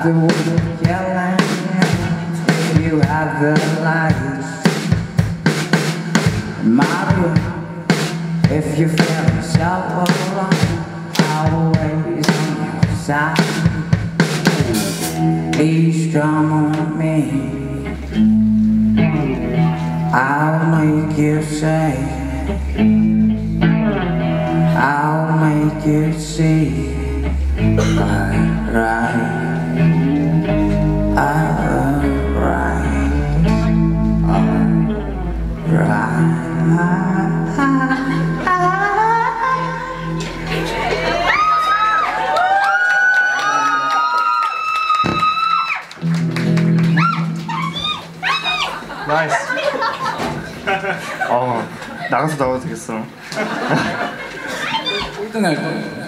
the wood yelling if you have the lights. Mario, if you feel yourself alone, always on your side. Please come on me, I'll make you say, I'll make you see. Alright. 나이스. 나가서 나와도 되겠어. 1등 할 거야.